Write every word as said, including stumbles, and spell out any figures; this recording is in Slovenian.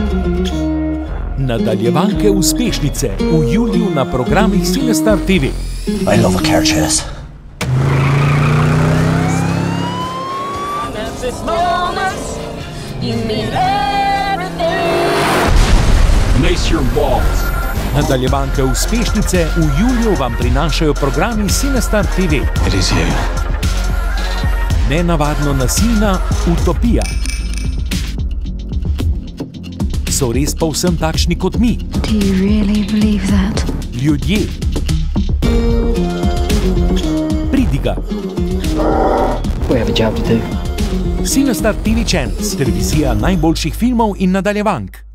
Nadaljevanke uspešnice v juliju na programih Cinestar T V. I love a car chase. Lace your balls. Nadaljevanke uspešnice v juliju vam prinašajo programi Cinestar T V. It is you. Nenavadno nasilna utopija. So res povsem takšni kot mi? Do you really believe that? Ljudje. Pridiga. We have a job to do. Cinestar T V Channels, televizija najboljših filmov in nadaljevank.